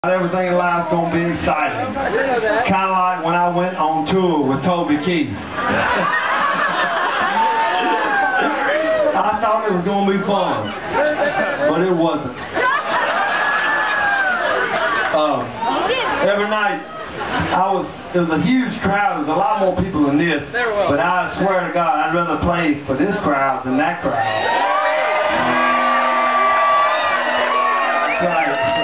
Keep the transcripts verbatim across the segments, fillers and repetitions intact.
Not everything in life's gonna be exciting. Kind of like when I went on tour with Toby Keith. I thought it was gonna be fun, but it wasn't. Um, every night, I was. It was a huge crowd. There was a lot more people than this, but I swear to God, I'd rather play for this crowd than that crowd. Right.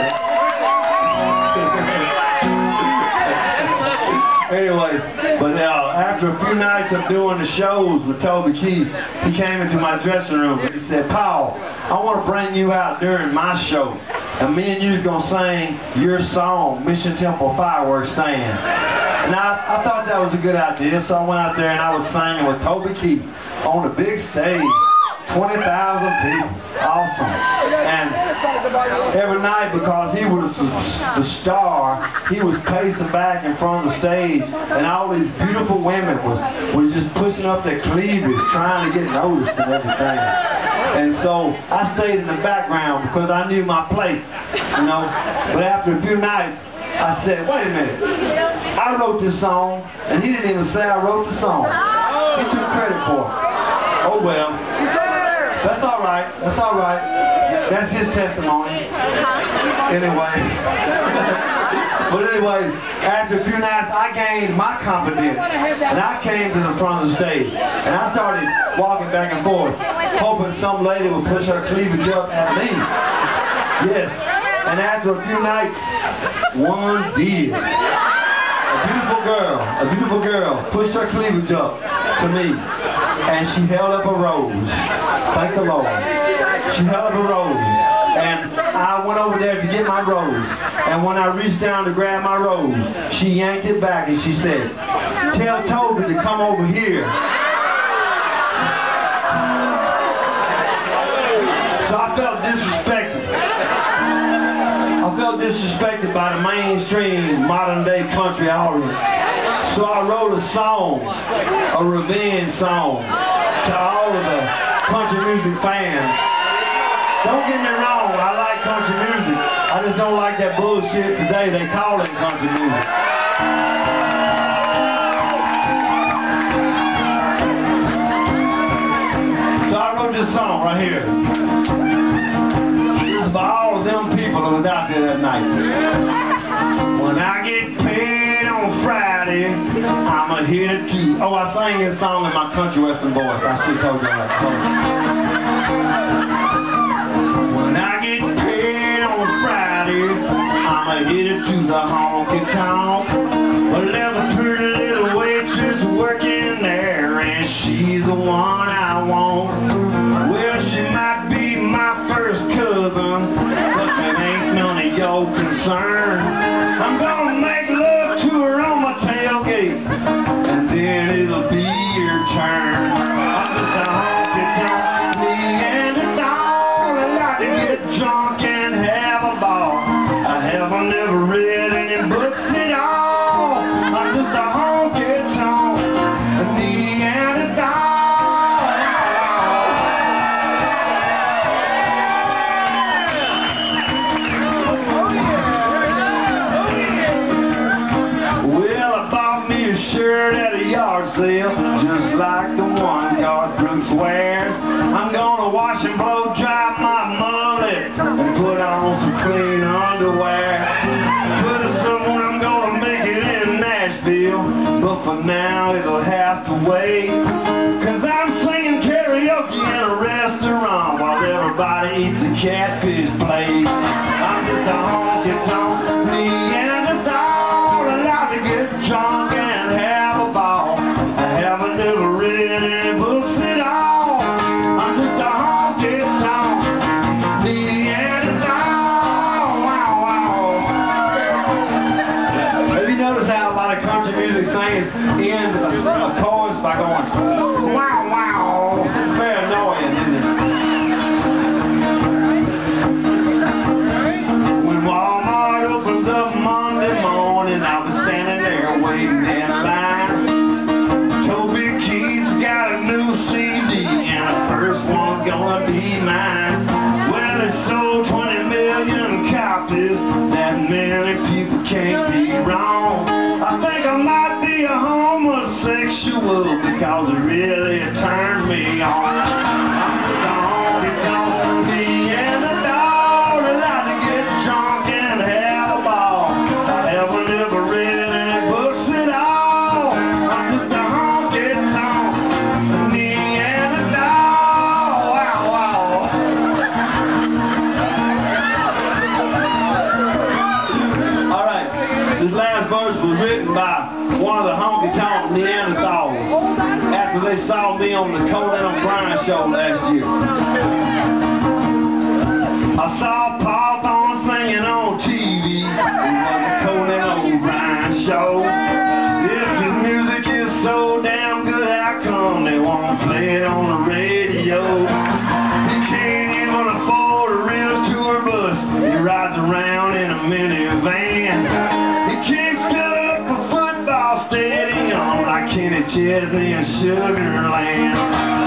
Anyway, but uh, after a few nights of doing the shows with Toby Keith, he came into my dressing room and he said, "Paul, I want to bring you out during my show, and me and you's going to sing your song, Mission Temple Fireworks Stand." And I, I thought that was a good idea, so I went out there and I was singing with Toby Keith on the big stage. twenty thousand people. Awesome. And every night, because he was the star, he was pacing back in front of the stage, and all these beautiful women was, was just pushing up their cleavage, trying to get noticed and everything. And so I stayed in the background because I knew my place, you know. But after a few nights, I said, wait a minute, I wrote this song, and he didn't even say I wrote the song. He took credit for it. Oh well. That's all right. That's all right. That's his testimony. Anyway. But anyway, after a few nights, I gained my confidence. And I came to the front of the stage. And I started walking back and forth, hoping some lady would push her cleavage up at me. Yes. And after a few nights, one did. A beautiful girl, a beautiful girl pushed her cleavage up to me, and she held up a rose. Thank the Lord. She held up a rose, and I went over there to get my rose, and when I reached down to grab my rose, she yanked it back and she said, "Tell Toby to come over here." So I felt disrespected. I felt disrespected by the mainstream modern-day country audience. So I wrote a song, a revenge song, to all of the country music fans. Don't get me wrong, I like country music. I just don't like that bullshit today they call it country music. So I wrote this song right here. This is for all of them people that was out there that night. When I get paid on Friday, I'ma hit it too. Oh, I sang this song in my country western voice. I should have told you that. When I get paid on Friday, I'ma hit it to the honky tonk. Well, there's a pretty little waitress working there, and she's the one I want. Well, she might be my first cousin, but it ain't none of your concern. I'm gonna make love to her on my tailgate, and then it'll be your turn. I'm just a honky-tonk Neanderthal. I like to get drunk and have a ball. I haven't never read any books at all. I'm just a honky-tonk Neanderthal. Shirt at a yard sale, just like the one Garth Brooks wears. I'm gonna wash and blow dry my mullet and put on some clean underwear. Pretty soon I'm gonna make it in Nashville, but for now it'll have to wait. Cause I'm singing karaoke in a restaurant while everybody eats a catfish plate. I'm just a honky-tonk Neanderthal. I like to get drunk and have a ball. I haven't ever read any books at all. I'm just a honky-tonk Neanderthal. Wow, wow. Have you noticed how a lot of country music singers end a chorus by going, wow, wow? It's very annoying, isn't it? When Walmart opens up Monday morning, I'll be standing there waiting in line. Toby Keith's got a new C D, and the first one's gonna be mine. Well, it sold twenty million copies that nearly can't be wrong. I think I might be a homosexual because it really turned me on. I'm just a honky-tonk, me and the dog that like to get drunk and have a ball. I haven't ever read any books at all. I'm just a honky-tonk, me and the dog. Wow, wow. All right, this last verse was written by one of the honky-tonk Neanderthals after they saw me on the Conan O'Brien show last year. I saw Paul Thorne singing on T V. It was the Conan O'Brien show. If his music is so damn good, how come they won't play it on the radio? He can't even afford a real tour bus. He rides around in a minivan. He can't fill up a football stadium like Kenny Chesney and Sugar Land.